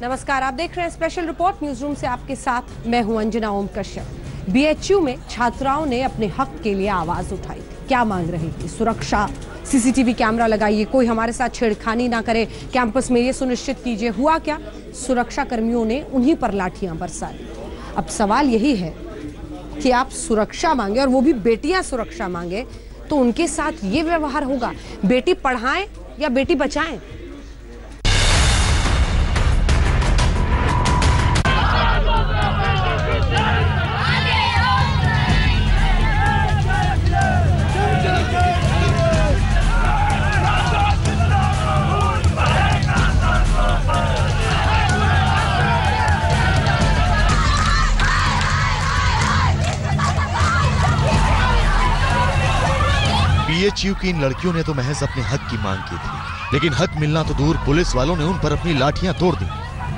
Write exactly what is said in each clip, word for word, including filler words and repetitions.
नमस्कार, आप देख रहे हैं स्पेशल रिपोर्ट न्यूज रूम से। आपके साथ मैं हूं अंजना ओम कश्यप। बीएचयू में छात्राओं ने अपने हक के लिए आवाज उठाई। क्या मांग रही थी? सुरक्षा, सीसीटीवी कैमरा लगाइए, कोई हमारे साथ छेड़खानी ना करे, कैंपस में ये सुनिश्चित कीजिए। हुआ क्या? सुरक्षा कर्मियों ने उन्हीं पर लाठियां बरसा दी। अब सवाल यही है कि आप सुरक्षा मांगे और वो भी बेटियां सुरक्षा मांगे तो उनके साथ ये व्यवहार होगा? बेटी पढ़ाएं या बेटी बचाएं? बीएचयू की इन लड़कियों ने तो महज अपने हक की मांग की थी, लेकिन हक मिलना तो दूर, पुलिस वालों ने उन पर अपनी लाठियां तोड़ दी।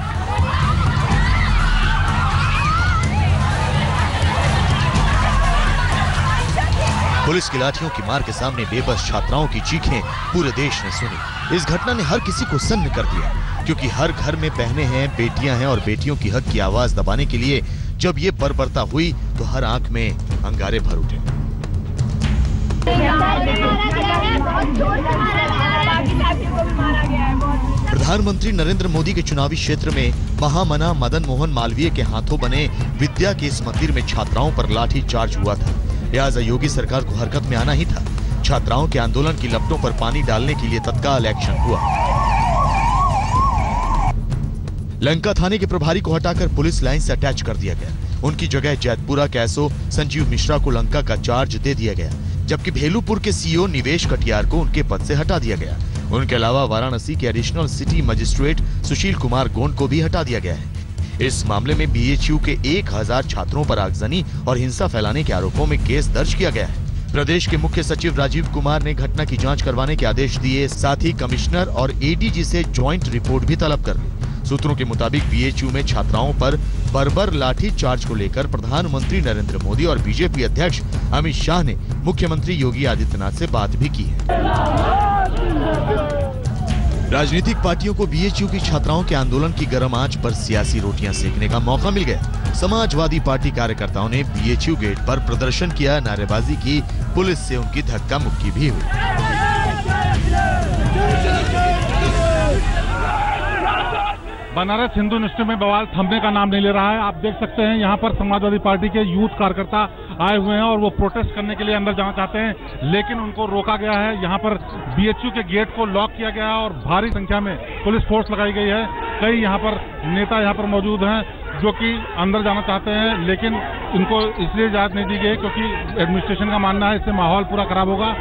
पुलिस की लाठियों की मार के सामने बेबस छात्राओं की चीखें पूरे देश ने सुनी। इस घटना ने हर किसी को सन्न कर दिया, क्योंकि हर घर में बहनें हैं, बेटियां हैं और बेटियों की हक की आवाज दबाने के लिए जब ये बर्बरता हुई तो हर आंख में अंगारे भर उठे। प्रधानमंत्री नरेंद्र मोदी के चुनावी क्षेत्र में महामना मदन मोहन मालवीय के हाथों बने विद्या के इस मंदिर में छात्राओं पर लाठी चार्ज हुआ था। लिहाजा योगी सरकार को हरकत में आना ही था। छात्राओं के आंदोलन की लपटों पर पानी डालने के लिए तत्काल एक्शन हुआ। लंका थाने के प्रभारी को हटाकर पुलिस लाइन से अटैच कर दिया गया। उनकी जगह जैतपुरा के एसओ संजीव मिश्रा को लंका का चार्ज दे दिया गया, जबकि भेलूपुर के सीईओ निवेश कटियार को उनके पद से हटा दिया गया। उनके अलावा वाराणसी के additional city magistrate Sushil Kumar Gond को भी हटा दिया गया है। इस मामले में बीएचयू के एक हजार छात्रों पर आगजनी और हिंसा फैलाने के आरोपों में केस दर्ज किया गया है। प्रदेश के मुख्य सचिव राजीव कुमार ने घटना की जांच करवाने के आदेश दिए, साथ ही कमिश्नर और एडीजी से ज्वाइंट रिपोर्ट भी तलब कर ली। सूत्रों के मुताबिक बीएचयू में छात्राओं पर बर्बर लाठी चार्ज को लेकर प्रधानमंत्री नरेंद्र मोदी और बीजेपी अध्यक्ष अमित शाह ने मुख्यमंत्री योगी आदित्यनाथ से बात भी की है। राजनीतिक पार्टियों को बीएचयू की छात्राओं के आंदोलन की गर्म आंच पर सियासी रोटियां सेकने का मौका मिल गया। समाजवादी पार्टी कार्यकर्ताओं ने बीएचयू गेट पर प्रदर्शन किया, नारेबाजी की, पुलिस से उनकी धक्का मुक्की भी हुई। बनारस हिंदू यूनिवर्सिटी में बवाल थमने का नाम नहीं ले रहा है। आप देख सकते हैं यहाँ पर समाजवादी पार्टी के यूथ कार्यकर्ता आए हुए हैं और वो प्रोटेस्ट करने के लिए अंदर जाना चाहते हैं, लेकिन उनको रोका गया है। यहाँ पर बीएचयू के गेट को लॉक किया गया है और भारी संख्या में पुलिस फोर्स लगाई गई है। कई यहाँ पर नेता यहाँ पर मौजूद हैं जो कि अंदर जाना चाहते हैं, लेकिन उनको इसलिए इजाजत नहीं दी गई क्योंकि एडमिनिस्ट्रेशन का मानना है इससे माहौल पूरा खराब होगा।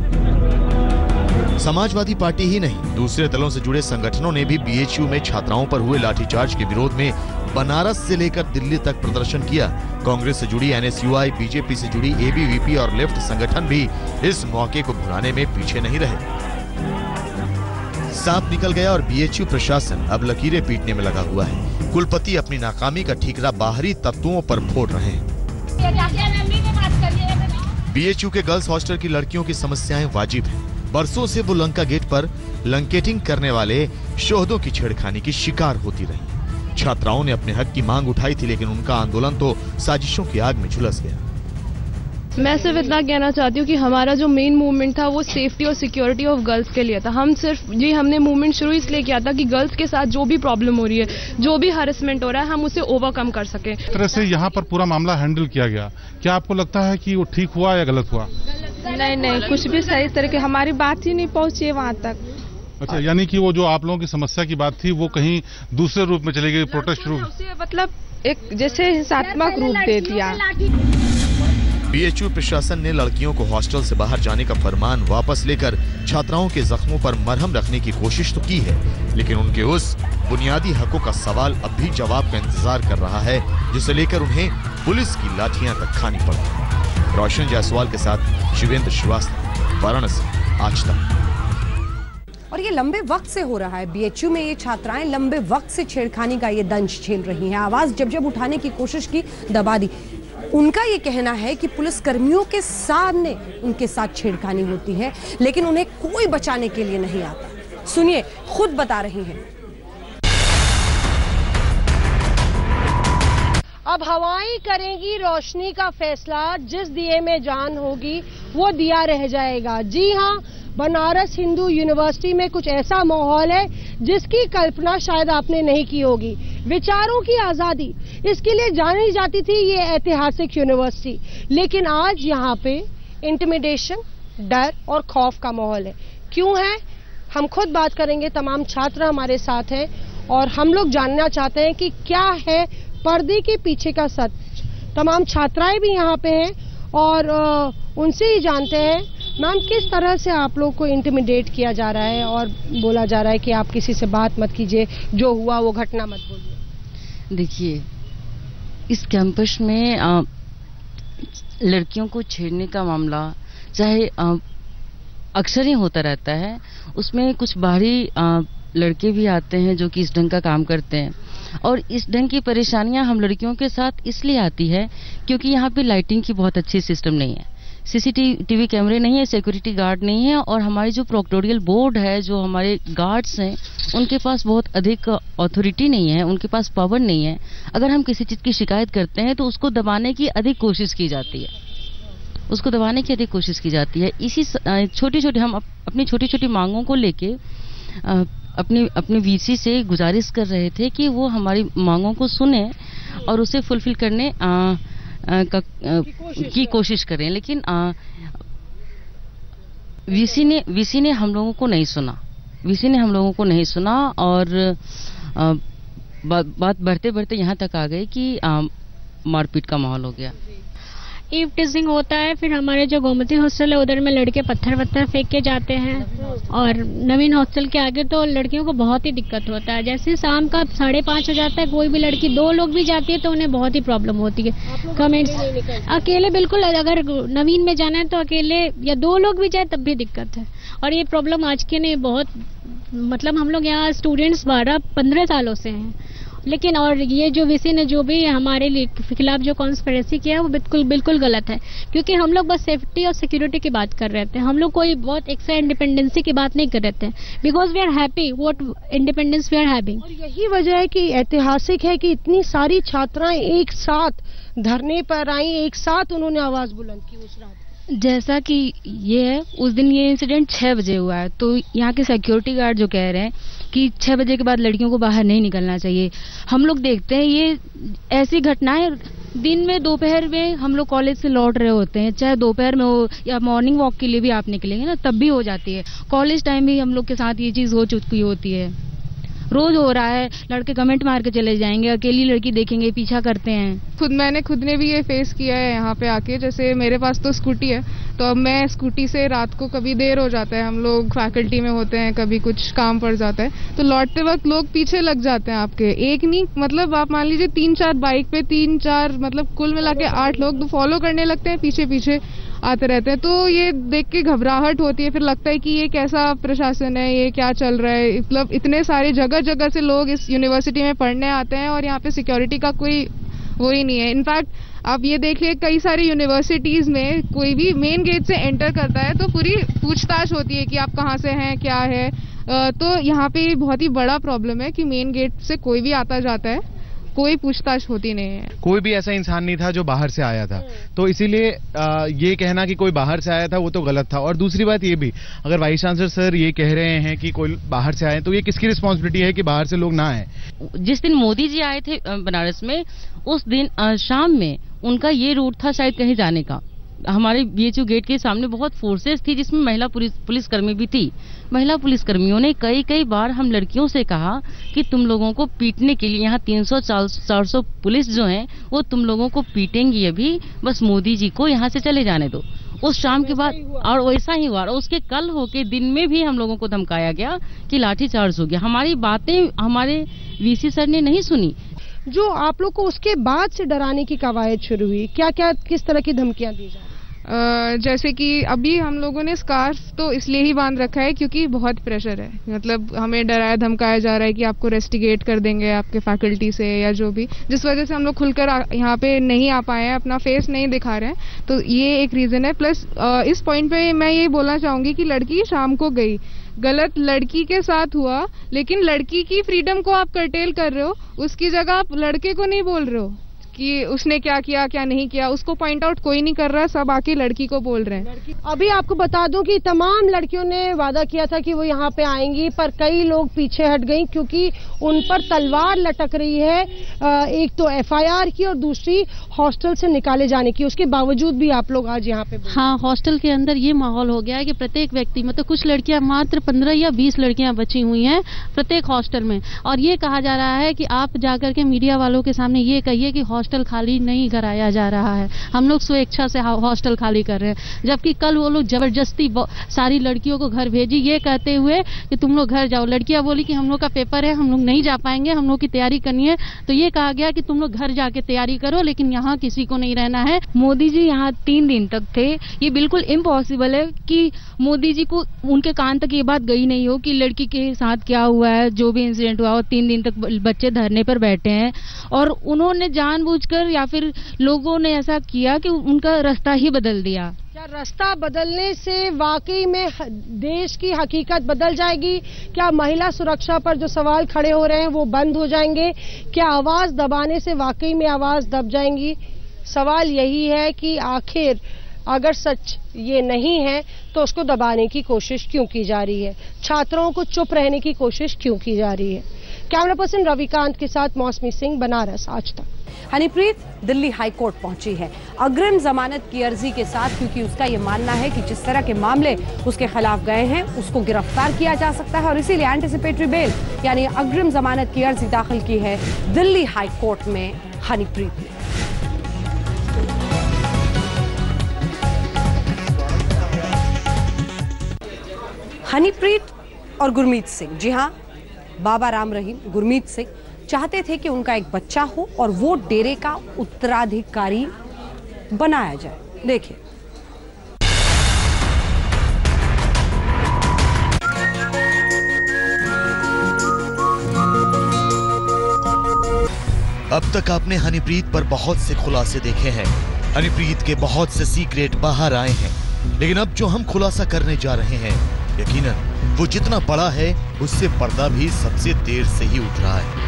समाजवादी पार्टी ही नहीं, दूसरे दलों से जुड़े संगठनों ने भी बीएचयू में छात्राओं पर हुए लाठीचार्ज के विरोध में बनारस से लेकर दिल्ली तक प्रदर्शन किया। कांग्रेस से जुड़ी एनएसयूआई, बीजेपी से जुड़ी एबीवीपी और लेफ्ट संगठन भी इस मौके को भुनाने में पीछे नहीं रहे। सांप निकल गया और बीएचयू प्रशासन अब लकीरें पीटने में लगा हुआ है। कुलपति अपनी नाकामी का ठीकरा बाहरी तत्वों पर फोड़ रहे हैं। बीएचयू के गर्ल्स हॉस्टल की लड़कियों की समस्याएं वाजिब हैं। बरसों से वो लंका गेट पर लंकेटिंग करने वाले शोहदों की छेड़खानी की शिकार होती रही। छात्राओं ने अपने हक की मांग उठाई थी, लेकिन उनका आंदोलन तो साजिशों की आग में झुलस गया। मैं सिर्फ इतना कहना चाहती हूँ कि हमारा जो मेन मूवमेंट था वो सेफ्टी और सिक्योरिटी ऑफ गर्ल्स के लिए था। हम सिर्फ ये हमने मूवमेंट शुरू इसलिए किया था कि गर्ल्स के साथ जो भी प्रॉब्लम हो रही है, जो भी हैरेसमेंट हो रहा है, हम उसे ओवरकम कर सके। इस तरह से यहाँ पर पूरा मामला हैंडल किया गया, क्या आपको लगता है कि वो ठीक हुआ या गलत हुआ? नहीं नहीं, कुछ भी सही तरह की हमारी बात ही नहीं पहुंची वहाँ तक। अच्छा, यानी कि वो जो आप लोगों की समस्या की बात थी वो कहीं दूसरे रूप में चली गई, प्रोटेस्ट रूप, मतलब एक जैसे हिंसात्मक रूप दे दिया। बीएचयू प्रशासन ने लड़कियों को हॉस्टल से बाहर जाने का फरमान वापस लेकर छात्राओं के जख्मों पर मरहम रखने की कोशिश तो की है, लेकिन उनके उस बुनियादी हकों का सवाल अब भी जवाब का इंतजार कर रहा है, जिसे लेकर उन्हें पुलिस की लाठियां तक खानी पड़ी। रोशन जायसवाल के साथ शिवेंद्र श्रीवास्तव, वाराणसी, आज तक। और ये लंबे वक्त से हो रहा है। बीएचयू में ये छात्राएं लंबे वक्त से छेड़खानी का ये दंश झेल रही हैं। आवाज जब जब उठाने की कोशिश की, दबा दी। उनका ये कहना है कि पुलिस कर्मियों के सामने उनके साथ छेड़खानी होती है, लेकिन उन्हें कोई बचाने के लिए नहीं आता। सुनिए, खुद बता रही हैं। अब हवाएं करेंगी रोशनी का फैसला, जिस दिए में जान होगी वो दिया रह जाएगा। जी हाँ, बनारस हिंदू यूनिवर्सिटी में कुछ ऐसा माहौल है जिसकी कल्पना शायद आपने नहीं की होगी। विचारों की आजादी, इसके लिए जानी जाती थी ये ऐतिहासिक यूनिवर्सिटी, लेकिन आज यहाँ पे इंटिमिडेशन, डर और खौफ का माहौल है। क्यों है, हम खुद बात करेंगे। तमाम छात्र हमारे साथ हैं और हम लोग जानना चाहते हैं कि क्या है पर्दे के पीछे का सच। तमाम छात्राएं भी यहाँ पे हैं और उनसे ही जानते हैं, मैम किस तरह से आप लोग को इंटिमिडेट किया जा रहा है और बोला जा रहा है कि आप किसी से बात मत कीजिए, जो हुआ वो घटना मत बोलिए। देखिए, इस कैंपस में आ, लड़कियों को छेड़ने का मामला चाहे आ, अक्सर ही होता रहता है। उसमें कुछ बाहरी आ, लड़के भी आते हैं जो कि इस ढंग का काम करते हैं, और इस ढंग की परेशानियां हम लड़कियों के साथ इसलिए आती है क्योंकि यहाँ पे लाइटिंग की बहुत अच्छी सिस्टम नहीं है, सीसीटीवी कैमरे नहीं है, सिक्योरिटी गार्ड नहीं है, और हमारी जो प्रोक्टोरियल बोर्ड है, जो हमारे गार्ड्स हैं, उनके पास बहुत अधिक अथॉरिटी नहीं है, उनके पास पावर नहीं है। अगर हम किसी चीज़ की शिकायत करते हैं तो उसको दबाने की अधिक कोशिश की जाती है उसको दबाने की अधिक कोशिश की जाती है। इसी छोटी छोटी हम अपनी छोटी छोटी मांगों को लेके अपने अपने वीसी से गुजारिश कर रहे थे कि वो हमारी मांगों को सुने और उसे फुलफिल करने आ, आ, का, आ, की कोशिश करें, लेकिन वीसी ने वीसी ने हम लोगों को नहीं सुना वीसी ने हम लोगों को नहीं सुना और आ, बा, बात बढ़ते बढ़ते यहाँ तक आ गई कि मारपीट का माहौल हो गया। ईव टीजिंग होता है, फिर हमारे जो गोमती हॉस्टल है उधर में लड़के पत्थर वत्थर फेंक के जाते हैं, और नवीन हॉस्टल के आगे तो लड़कियों को बहुत ही दिक्कत होता है। जैसे शाम का साढ़े पाँच हो जाता है, कोई भी लड़की दो लोग भी जाती है तो उन्हें बहुत ही प्रॉब्लम होती है। कमेंट्स अकेले बिल्कुल, अगर नवीन में जाना है तो अकेले या दो लोग भी जाए तब भी दिक्कत है। और ये प्रॉब्लम आज के नहीं, बहुत मतलब हम लोग यहाँ स्टूडेंट्स बारह पंद्रह सालों से हैं, लेकिन और ये जो वीसी ने जो भी हमारे खिलाफ जो कॉन्स्पिरेसी किया है वो बिल्कुल बिल्कुल गलत है, क्योंकि हम लोग बस सेफ्टी और सिक्योरिटी की बात कर रहे थे। हम लोग कोई बहुत एक्स्ट्रा इंडिपेंडेंसी की बात नहीं कर रहे थे, because we are happy what independence we are having. और यही वजह है कि ऐतिहासिक है कि इतनी सारी छात्राएं एक साथ धरने पर आई, एक साथ उन्होंने आवाज बुलंद की उस रात। जैसा कि ये है, उस दिन ये इंसिडेंट छह बजे हुआ है, तो यहाँ के सिक्योरिटी गार्ड जो कह रहे हैं कि छह बजे के बाद लड़कियों को बाहर नहीं निकलना चाहिए। हम लोग देखते हैं ये ऐसी घटनाएं दिन में, दोपहर में हम लोग कॉलेज से लौट रहे होते हैं, चाहे दोपहर में हो या मॉर्निंग वॉक के लिए भी आप निकलेंगे ना, तब भी हो जाती है। कॉलेज टाइम भी हम लोग के साथ ये चीज़ हो चुकी होती है, रोज हो रहा है। लड़के कमेंट मार के चले जाएंगे, अकेली लड़की देखेंगे पीछा करते हैं। खुद मैंने खुद ने भी ये फेस किया है यहाँ पे आके। जैसे मेरे पास तो स्कूटी है, तो अब मैं स्कूटी से रात को कभी देर हो जाता है, हम लोग फैकल्टी में होते हैं, कभी कुछ काम पड़ जाता है, तो लौटते वक्त लोग पीछे लग जाते हैं आपके। एक नहीं, मतलब आप मान लीजिए तीन चार बाइक पे, तीन चार मतलब कुल मिला के आठ लोग तो फॉलो करने लगते हैं, पीछे पीछे आते रहते हैं। तो ये देख के घबराहट होती है, फिर लगता है कि ये कैसा प्रशासन है, ये क्या चल रहा है। मतलब इतने सारे जगह जगह से लोग इस यूनिवर्सिटी में पढ़ने आते हैं और यहाँ पे सिक्योरिटी का कोई वो ही नहीं है। इनफैक्ट आप ये देखिए, कई सारी यूनिवर्सिटीज में कोई भी मेन गेट से एंटर करता है तो पूरी पूछताछ होती है कि आप कहाँ से हैं, क्या है। तो यहाँ पे बहुत ही बड़ा प्रॉब्लम है कि मेन गेट से कोई भी आता जाता है, कोई पूछताछ होती नहीं है। कोई भी ऐसा इंसान नहीं था जो बाहर से आया था, तो इसीलिए ये कहना कि कोई बाहर से आया था वो तो गलत था। और दूसरी बात ये भी, अगर वाइस चांसलर सर ये कह रहे हैं कि कोई बाहर से आए, तो ये किसकी रिस्पॉन्सिबिलिटी है कि बाहर से लोग ना आए। जिस दिन मोदी जी आए थे बनारस में, उस दिन शाम में उनका ये रूट था शायद कहीं जाने का। हमारे बीएचयू गेट के सामने बहुत फोर्सेस थी, जिसमें महिला पुलिस पुलिसकर्मी भी थी। महिला पुलिसकर्मियों ने कई कई बार हम लड़कियों से कहा कि तुम लोगों को पीटने के लिए यहाँ तीन सौ चार सौ पुलिस जो हैं वो तुम लोगों को पीटेंगी, अभी बस मोदी जी को यहाँ से चले जाने दो। उस शाम के बाद और वैसा ही हुआ, और उसके कल होके दिन में भी हम लोगों को धमकाया गया कि लाठीचार्ज हो गया। हमारी बातें हमारे वीसी सर ने नहीं सुनी। जो आप लोग को उसके बाद से डराने की कवायद शुरू हुई, क्या क्या किस तरह की धमकियां दी जा रही? Uh, जैसे कि अभी हम लोगों ने स्कार्फ तो इसलिए ही बांध रखा है क्योंकि बहुत प्रेशर है। मतलब हमें डराया धमकाया जा रहा है कि आपको रेस्टिगेट कर देंगे आपके फैकल्टी से या जो भी, जिस वजह से हम लोग खुलकर यहाँ पे नहीं आ पाए हैं, अपना फेस नहीं दिखा रहे हैं। तो ये एक रीज़न है। प्लस uh, इस पॉइंट पे मैं ये बोलना चाहूँगी कि लड़की शाम को गई, गलत लड़की के साथ हुआ, लेकिन लड़की की फ्रीडम को आप कर्टेल कर रहे हो, उसकी जगह आप लड़के को नहीं बोल रहे हो कि उसने क्या किया क्या नहीं किया, उसको पॉइंट आउट कोई नहीं कर रहा, सब आके लड़की को बोल रहे हैं। अभी आपको बता दूं कि तमाम लड़कियों ने वादा किया था कि वो यहाँ पे आएंगी, पर कई लोग पीछे हट गई क्योंकि उन पर तलवार लटक रही है, एक तो एफ आई आर की और दूसरी हॉस्टल से निकाले जाने की। उसके बावजूद भी आप लोग आज यहाँ पे। हाँ, हॉस्टल के अंदर ये माहौल हो गया है कि प्रत्येक व्यक्ति, मतलब कुछ लड़कियां, मात्र पंद्रह या बीस लड़कियां बची हुई हैं प्रत्येक हॉस्टल में, और ये कहा जा रहा है कि आप जाकर के मीडिया वालों के सामने ये कहिए कि हॉस्टल खाली नहीं कराया जा रहा है, हम लोग स्वेच्छा से हॉस्टल खाली कर रहे हैं। जबकि कल वो लोग जबरदस्ती सारी लड़कियों को घर भेजी ये कहते हुए कि तुम लोग घर जाओ। लड़कियां बोली कि हम लोग का पेपर है, हम लोग नहीं जा पाएंगे, हम लोग की तैयारी करनी है। तो ये कहा गया कि तुम लोग घर जाके तैयारी करो, लेकिन यहाँ किसी को नहीं रहना है। मोदी जी यहाँ तीन दिन तक थे, ये बिल्कुल इम्पॉसिबल है कि मोदी जी को उनके कान तक ये बात गई नहीं हो कि लड़की के साथ क्या हुआ है, जो भी इंसिडेंट हुआ हो। तीन दिन तक बच्चे धरने पर बैठे हैं और उन्होंने जानबूझकर या फिर लोगों ने ऐसा किया कि उनका रास्ता ही बदल दिया। क्या रास्ता बदलने से वाकई में देश की हकीकत बदल जाएगी? क्या महिला सुरक्षा पर जो सवाल खड़े हो रहे हैं वो बंद हो जाएंगे? क्या आवाज दबाने से वाकई में आवाज दब जाएंगी? सवाल यही है कि आखिर अगर सच ये नहीं है तो उसको दबाने की कोशिश क्यों की जा रही है? छात्रों को चुप रहने की कोशिश क्यों की जा रही है? कैमरा पर्सन रविकांत के साथ मौसमी सिंह, बनारस आज तक। हनीप्रीत दिल्ली हाईकोर्ट पहुंची है अग्रिम जमानत की अर्जी के साथ, क्योंकि उसका यह मानना है कि जिस तरह के मामले उसके खिलाफ गए हैं उसको गिरफ्तार किया जा सकता है, और इसीलिए एंटिसिपेटरी बेल यानी अग्रिम जमानत की अर्जी दाखिल की है दिल्ली हाईकोर्ट में हनीप्रीत ने। हनीप्रीत और गुरमीत सिंह, जी हां, बाबा राम रहीम गुरमीत सिंह चाहते थे कि उनका एक बच्चा हो और वो डेरे का उत्तराधिकारी बनाया जाए। देखिए। अब तक आपने हनीप्रीत पर बहुत से खुलासे देखे हैं, हनीप्रीत के बहुत से सीक्रेट बाहर आए हैं, लेकिन अब जो हम खुलासा करने जा रहे हैं यकीनन वो जितना बड़ा है उससे पर्दा भी सबसे देर से ही उठ रहा है।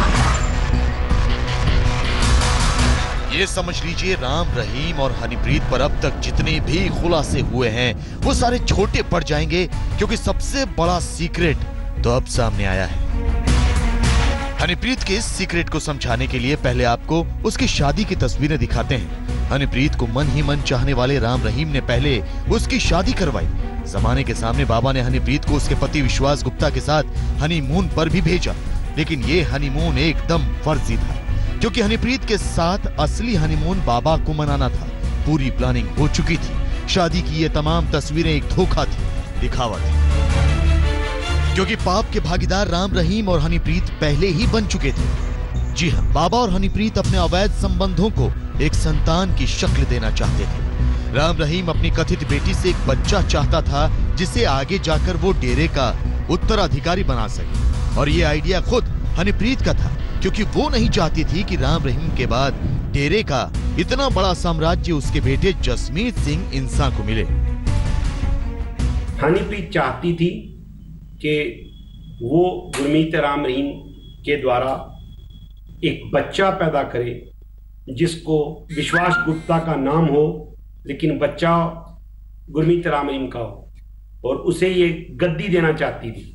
ये समझ लीजिए राम रहीम और हनीप्रीत पर अब तक जितने भी खुलासे हुए हैं वो सारे छोटे पड़ जाएंगे, क्योंकि सबसे बड़ा सीक्रेट तो अब सामने आया है। हनीप्रीत के इस सीक्रेट को समझाने के लिए पहले आपको उसकी शादी की तस्वीरें दिखाते हैं। हनीप्रीत को मन ही मन चाहने वाले राम रहीम ने पहले उसकी शादी करवाई। जमाने के सामने बाबा ने हनीप्रीत को उसके पति विश्वास गुप्ता के साथ हनीमून पर भी भेजा, लेकिन ये हनीमून एकदम फर्जी था, क्योंकि हनीप्रीत के साथ असली हनीमून बाबा को मनाना था। पूरी प्लानिंग हो चुकी थी। शादी की ये तमाम तस्वीरें एक धोखा थी, दिखावा थी, क्योंकि पाप के भागीदार राम रहीम और हनीप्रीत पहले ही बन चुके थे। जी हाँ, बाबा और हनीप्रीत अपने अवैध संबंधों को एक संतान की शक्ल देना चाहते थे। राम रहीम अपनी कथित बेटी से एक बच्चा चाहता था जिसे आगे जाकर वो डेरे का उत्तराधिकारी बना सके, और ये आइडिया खुद हनीप्रीत का था, क्योंकि वो नहीं चाहती थी कि राम रहीम के बाद डेरे का इतना बड़ा साम्राज्य उसके बेटे जसमीत सिंह इंसान को मिले। हनीप्रीत चाहती थी कि वो गुरमीत राम रहीम के द्वारा एक बच्चा पैदा करे जिसको विश्वास गुप्ता का नाम हो, लेकिन बच्चा गुरमीत राम रहीम का हो, और उसे ये गद्दी देना चाहती थी।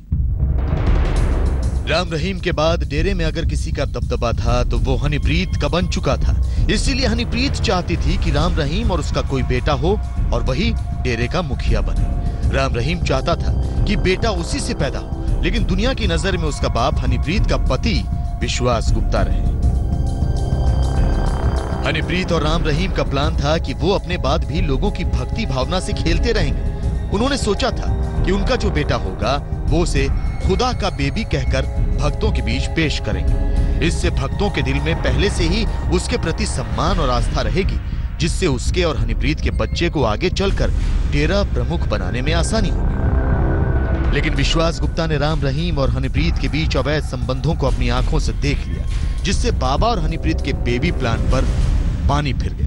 राम रहीम के बाद डेरे में अगर किसी का दबदबा था तो वो हनीप्रीत का बन चुका था। इसीलिए हनीप्रीत चाहती थी कि राम रहीम और उसका कोई बेटा हो और वही डेरे का मुखिया बने। राम रहीम चाहता था कि बेटा उसी से पैदा हो, लेकिन दुनिया की नजर में उसका बाप हनीप्रीत का पति विश्वास गुप्ता रहे। हनीप्रीत और राम रहीम का प्लान था कि वो अपने बाद भी लोगों की भक्ति भावना से खेलते रहेंगे। उन्होंने सोचा था कि उनका जो बेटा होगा वो उसे खुदा का बेबी कहकर भक्तों के बीच पेश करेंगे। इससे भक्तों के दिल में पहले से ही उसके प्रति सम्मान और आस्था रहेगी, जिससे उसके और हनीप्रीत के बच्चे को आगे चलकर डेरा प्रमुख बनाने में आसानी होगी। लेकिन विश्वास गुप्ता ने राम रहीम और हनीप्रीत के बीच अवैध संबंधों को अपनी आंखों से देख लिया, जिससे बाबा और हनीप्रीत के बेबी प्लान पर पानी फिर गया।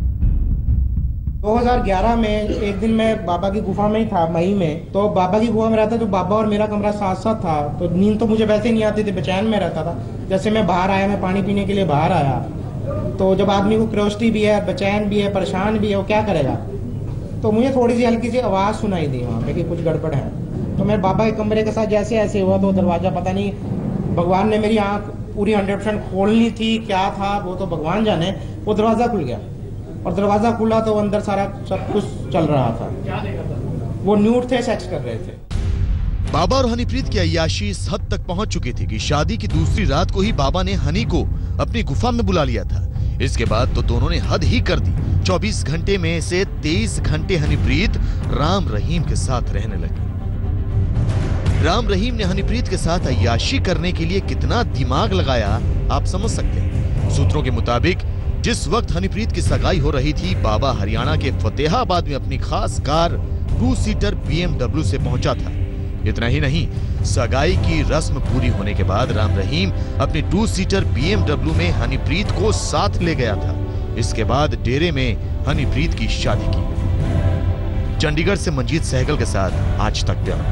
दो हज़ार ग्यारह में एक दिन मैं बाबा की गुफा में ही था, मई में। तो बाबा की गुफा में रहता तो बाबा और मेरा कमरा साथ साथ था, तो नींद तो मुझे वैसे ही नहीं आती थी, बेचैन में रहता था। जैसे मैं बाहर आया, मैं पानी पीने के लिए बाहर आया, तो जब आदमी को क्यूरियोसिटी भी है, बेचैन भी है, परेशान भी है, वो क्या करेगा। तो मुझे थोड़ी सी हल्की सी आवाज़ सुनाई दी वहाँ पे कि कुछ गड़बड़ है। तो मैं बाबा के कमरे के साथ जैसे ऐसे हुआ तो दरवाज़ा पता नहीं भगवान ने मेरी आँख पूरी हंड्रेड परसेंट खोलनी थी, क्या था वो तो भगवान जाने, वो दरवाज़ा खुल गया और दरवाज़ा खुला तो अंदर सारा सब कुछ चल रहा था। वो न्यूड थे, सेक्स कर रहे थे। बाबा और हनीप्रीत की अय्याशी इस हद तक पहुंच चुकी थी कि शादी की दूसरी रात को ही बाबा ने हनी को अपनी गुफा में बुला लिया था। इसके बाद तो दोनों ने हद ही कर दी। चौबीस घंटे में से तेईस घंटे हनीप्रीत राम रहीम के साथ रहने लगी। राम रहीम ने हनीप्रीत के साथ अय्याशी करने के लिए कितना दिमाग लगाया आप समझ सकते हैं। सूत्रों के मुताबिक जिस वक्त हनीप्रीत की सगाई हो रही थी, बाबा हरियाणा के फतेहाबाद में अपनी खास कार टू सीटर बीएमडब्ल्यू से पहुंचा था। इतना ही नहीं, सगाई की रस्म पूरी होने के बाद राम रहीम अपनी टू सीटर बीएमडब्ल्यू में हनीप्रीत को साथ ले गया था। इसके बाद डेरे में हनीप्रीत की शादी की। चंडीगढ़ से मंजीत सहगल के साथ आज तक ब्यूरो।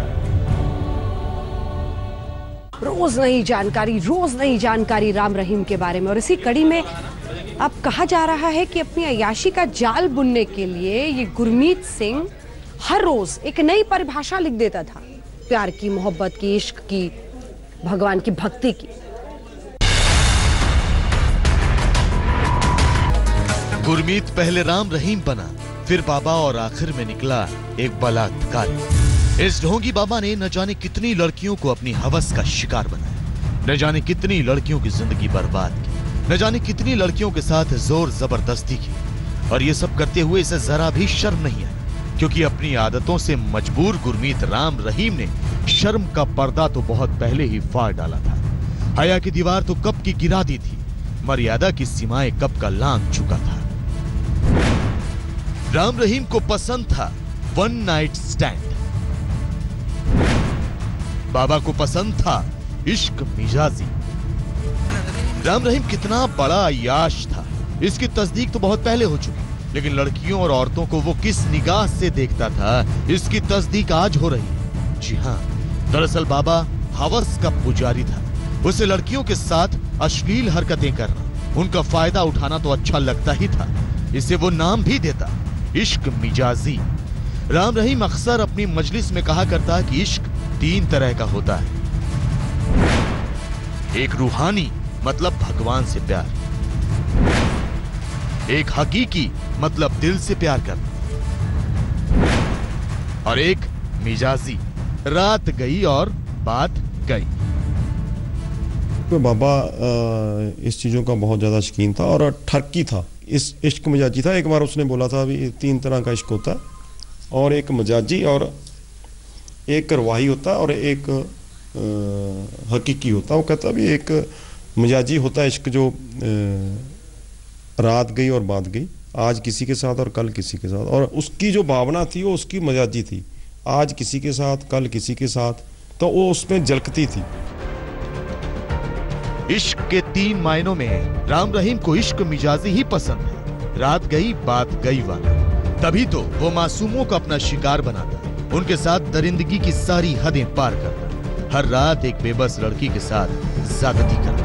रोज नई जानकारी, रोज नई जानकारी राम रहीम के बारे में। और इसी कड़ी में अब कहा जा रहा है कि अपनी अय्याशी का जाल बुनने के लिए ये गुरमीत सिंह हर रोज एक नई परिभाषा लिख देता था, प्यार की, मोहब्बत की, इश्क की, भगवान की भक्ति की। गुरमीत पहले राम रहीम बना, फिर बाबा और आखिर में निकला एक बलात्कारी। इस ढोंगी बाबा ने न जाने कितनी लड़कियों को अपनी हवस का शिकार बनाया, न जाने कितनी लड़कियों की जिंदगी बर्बाद की, न जाने कितनी लड़कियों के साथ जोर जबरदस्ती की। और ये सब करते हुए इसे जरा भी शर्म नहीं आई, क्योंकि अपनी आदतों से मजबूर गुरमीत राम रहीम ने शर्म का पर्दा तो बहुत पहले ही फाड़ डाला था। हया की दीवार तो कब की गिरा दी थी, मर्यादा की सीमाएं कब का लांघ चुका था। राम रहीम को पसंद था वन नाइट स्टैंड, बाबा को पसंद था इश्क मिजाजी। राम रहीम कितना बड़ा अय्याश था, इसकी तस्दीक तो बहुत पहले हो चुकी, लेकिन लड़कियों और औरतों को वो किस निगाह से देखता था, इसकी तस्दीक आज हो रही है। जी हाँ, दरअसल बाबा हवस का पुजारी था। उसे लड़कियों के साथ अश्लील हरकतें करना, उनका फायदा उठाना तो अच्छा लगता ही था। इसे वो नाम भी देता, इश्क मिजाजी। राम रहीम अक्सर अपनी मजलिस में कहा करता कि इश्क तीन तरह का होता है। एक रूहानी मतलब भगवान से प्यार, एक हकीकी मतलब दिल से प्यार करना, और एक मिजाजी, रात गई और बात गई। तो बाबा इस चीज़ों का बहुत ज़्यादा शौकीन था और ठरकी था, इस इश्क मिजाजी था। एक बार उसने बोला था भी तीन तरह का इश्क होता है, और एक मिजाजी और एक करवाही होता है और एक आ, हकीकी होता है। वो कहता भी एक मिजाजी होता है इश्क जो आ, रात गई और बात गई, आज किसी के साथ और कल किसी के साथ, और उसकी जो भावना थी वो उसकी मिजाजी थी, आज किसी के साथ कल किसी के साथ, तो वो उसमें झलकती थी। इश्क के तीन मायनों में राम रहीम को इश्क मिजाजी ही पसंद है, रात गई बात गई वाला। तभी तो वो मासूमों को अपना शिकार बनाता, उनके साथ दरिंदगी की सारी हदें पार करता, हर रात एक बेबस लड़की के साथ ज्यादती करता।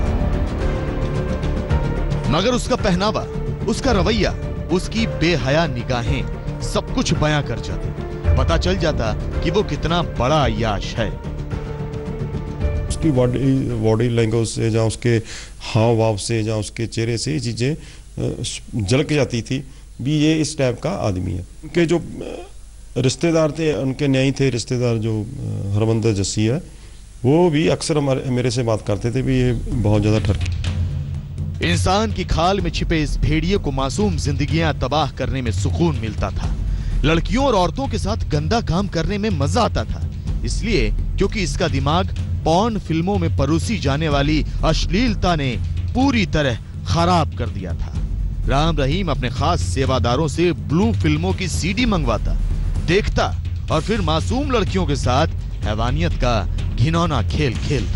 मगर उसका पहनावा, उसका रवैया, उसकी बेहया निगाहें सब कुछ बयां कर जाते। पता चल जाता कि वो कितना बड़ा अय्याश है। उसकी बॉडी बॉडी लैंग्वेज से, या उसके हाव भाव से, या उसके चेहरे से ये चीज़ें झलक जाती थी भी ये इस टाइप का आदमी है। उनके जो रिश्तेदार थे, उनके न्यायी थे रिश्तेदार, जो हरमंदर जस्सी है, वो भी अक्सर मेरे से बात करते थे भी ये बहुत ज़्यादा ठरकी। इंसान की खाल में छिपे इस भेड़िए को मासूम जिंदगियां तबाह करने में सुकून मिलता था। लड़कियों और औरतों के साथ गंदा काम करने में मजा आता था, इसलिए क्योंकि इसका दिमाग पॉर्न फिल्मों में परोसी जाने वाली अश्लीलता ने पूरी तरह खराब कर दिया था। राम रहीम अपने खास सेवादारों से ब्लू फिल्मों की सीडी मंगवाता, देखता और फिर मासूम लड़कियों के साथ हैवानियत का घिनौना खेल खेलता।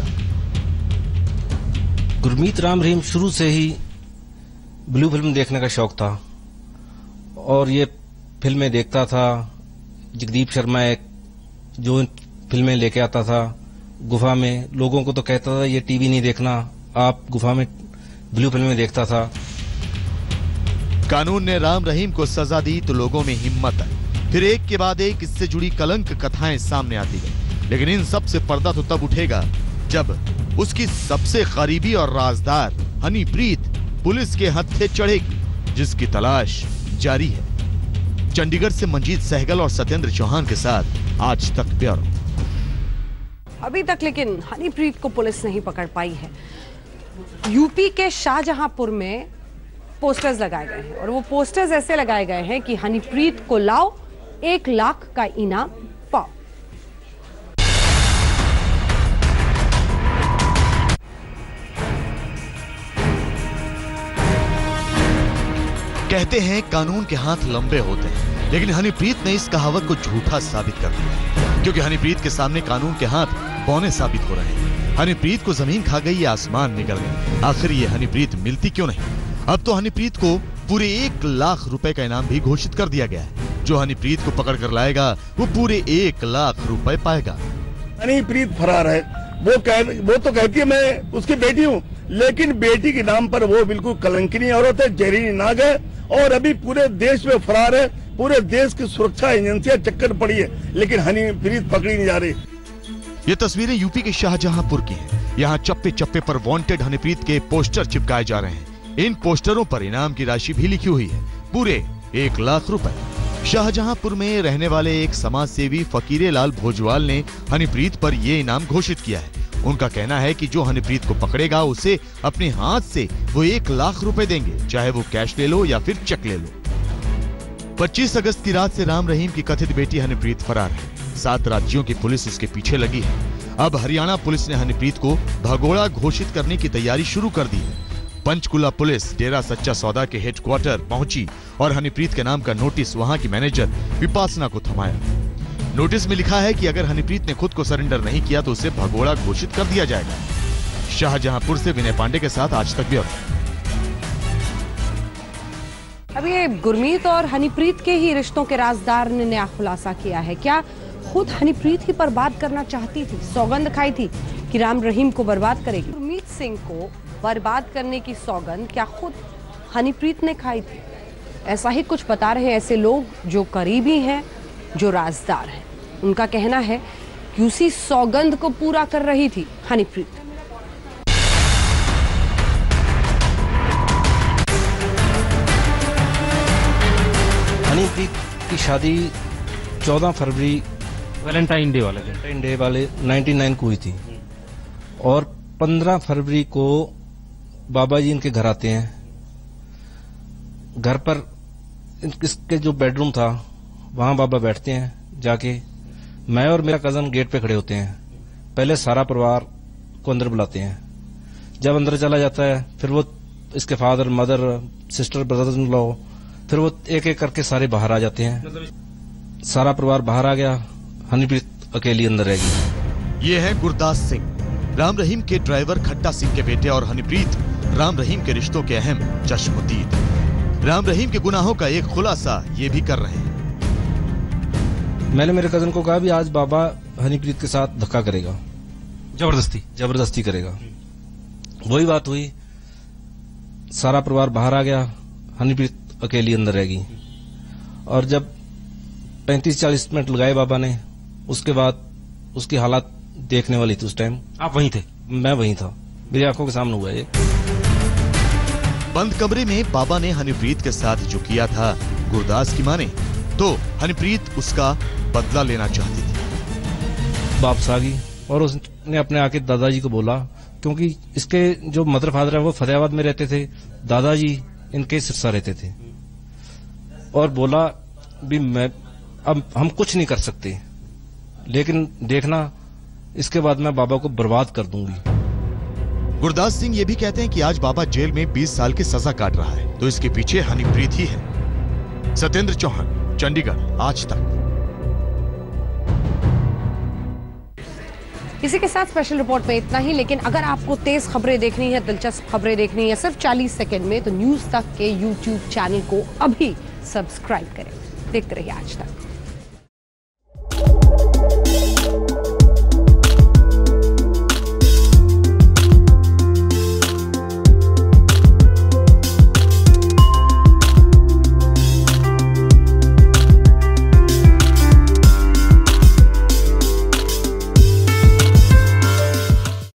गुरमीत राम रहीम शुरू से ही ब्लू फिल्म देखने का शौक था और ये फिल्में देखता था। जगदीप शर्मा एक जो फिल्में लेके आता था गुफा में, लोगों को तो कहता था ये टीवी नहीं देखना, आप गुफा में ब्लू फिल्में देखता था। कानून ने राम रहीम को सजा दी तो लोगों में हिम्मत आई। फिर एक के बाद एक इससे जुड़ी कलंक कथाएं सामने आती गई। लेकिन इन सब से पर्दा तो तब उठेगा जब उसकी सबसे करीबी और राजदार हनीप्रीत पुलिस के हत्थे चढ़ेगी, जिसकी तलाश जारी है। चंडीगढ़ से मंजीत सहगल और सत्येंद्र चौहान के साथ आज तक ब्यूरो। अभी तक लेकिन हनीप्रीत को पुलिस नहीं पकड़ पाई है। यूपी के शाहजहांपुर में पोस्टर्स लगाए गए हैं और वो पोस्टर्स ऐसे लगाए गए हैं कि हनीप्रीत को लाओ, एक लाख का इनाम पाओ। कहते हैं कानून के हाथ लंबे होते हैं, लेकिन हनीप्रीत ने इस कहावत को झूठा साबित कर दिया, क्योंकि हनीप्रीत के सामने कानून के हाथ बौने साबित हो रहे हैं। हनीप्रीत को जमीन खा गई या आसमान निकल गई, आखिर ये हनीप्रीत मिलती क्यों नहीं? अब तो हनीप्रीत को पूरे एक लाख रुपए का इनाम भी घोषित कर दिया गया है। जो हनीप्रीत को पकड़ कर लाएगा वो पूरे एक लाख रुपए पाएगा। हनीप्रीत फरार है, वो कह वो तो कहती है मैं उसकी बेटी हूँ, लेकिन बेटी के नाम पर वो बिल्कुल कलंकिनी औरत है, जहरीली नाग है और अभी पूरे देश में फरार है। पूरे देश की सुरक्षा एजेंसियां चक्कर पड़ी है, लेकिन हनीप्रीत पकड़ी नहीं जा रही। ये तस्वीरें यूपी के शाहजहांपुर की हैं। यहाँ चप्पे चप्पे पर वांटेड हनीप्रीत के पोस्टर चिपकाए जा रहे हैं। इन पोस्टरों पर इनाम की राशि भी लिखी हुई है, पूरे एक लाख रुपए। शाहजहांपुर में रहने वाले एक समाज सेवी फकीरे लाल भोजवाल ने हनीप्रीत पर ये इनाम घोषित किया है। उनका कहना है कि जो हनीप्रीत को पकड़ेगा उसे अपने हाथ से वो एक लाख रुपए देंगे, चाहे वो कैश ले लो या फिर चेक ले लो। पच्चीस अगस्त की रात से राम रहीम की कथित बेटी हनीप्रीत फरार है। सात राज्यों की पुलिस इसके पीछे लगी है। अब हरियाणा पुलिस ने हनीप्रीत को भगोड़ा घोषित करने की तैयारी शुरू कर दी है। पंचकुला पुलिस डेरा सच्चा सौदा के हेडक्वार्टर पहुंची और हनीप्रीत के नाम का नोटिस वहां की मैनेजर विपासना को थमाया। नोटिस में लिखा है कि अगर हनीप्रीत ने खुद को सरेंडर नहीं किया तो उसे भगोड़ा घोषित कर दिया जाएगा। शाहजहांपुर से विनय पांडे के साथ आज तक ब्यूरो। अब ये गुरमीत और हनीप्रीत के ही रिश्तों के राजदार ने नया खुलासा किया है। क्या खुद हनीप्रीत ही बर्बाद करना चाहती थी? सौगंध खाई थी कि राम रहीम को बर्बाद करेगी। गुरमीत सिंह को बर्बाद करने की सौगंध क्या खुद हनीप्रीत ने खाई थी? ऐसा ही कुछ बता रहे हैं ऐसे लोग जो करीबी हैं, जो राजदार हैं। उनका कहना है कि उसी सौगंध को पूरा कर रही थी हनीप्रीत। हनीप्रीत की शादी चौदह फरवरी वैलेंटाइन डे वाले वैलेंटाइन डे वाले निन्यानवे को हुई थी और पंद्रह फरवरी को बाबा जी इनके घर आते हैं। घर पर इसके जो बेडरूम था वहां बाबा बैठते हैं। जाके मैं और मेरा कजन गेट पे खड़े होते हैं। पहले सारा परिवार को अंदर बुलाते हैं। जब अंदर चला जाता है फिर वो इसके father, mother, sister, brother in law, फिर वो एक एक करके सारे बाहर आ जाते हैं। सारा परिवार बाहर आ गया, हनीप्रीत अकेली अंदर रह गई। ये है गुरदास सिंह, राम रहीम के ड्राइवर खट्टा सिंह के बेटे, और हनीप्रीत राम रहीम के रिश्तों के अहम चश्मदीद। राम रहीम के गुनाहों का एक खुलासा ये भी कर रहे हैं। मैंने मेरे कजन को कहा भी आज बाबा हनीप्रीत के साथ धक्का करेगा, जबरदस्ती जबरदस्ती करेगा। वही बात हुई, सारा परिवार बाहर आ गया, हनीप्रीत अकेली अंदर रह गई। और जब पैंतीस चालीस मिनट लगाए बाबा ने, उसके बाद उसकी हालात देखने वाली थी। उस टाइम आप वहीं थे? मैं वहीं था, मेरी आंखों के सामने हुआ ये। बंद कमरे में बाबा ने हनीप्रीत के साथ जो किया था, गुरदास की माने तो हनीप्रीत उसका बदला लेना चाहती थी। वापस आ गई और उसने अपने आके दादाजी को बोला, क्योंकि इसके जो मदर फादर है वो फतेहाबाद में रहते थे, दादाजी इनके सिरसा रहते थे, और बोला भी मैं अब हम कुछ नहीं कर सकते, लेकिन देखना इसके बाद मैं बाबा को बर्बाद कर दूंगी। गुरदास सिंह ये भी कहते हैं कि आज बाबा जेल में बीस साल की सजा काट रहा है, तो इसके पीछे हनीप्रीत ही है। सत्येंद्र चौहान, चंडीगढ़, आज तक। इसी के साथ स्पेशल रिपोर्ट में इतना ही, लेकिन अगर आपको तेज खबरें देखनी है, दिलचस्प खबरें देखनी है सिर्फ चालीस सेकंड में, तो न्यूज तक के यूट्यूब चैनल को अभी सब्सक्राइब करें। देखते रहिए आज तक।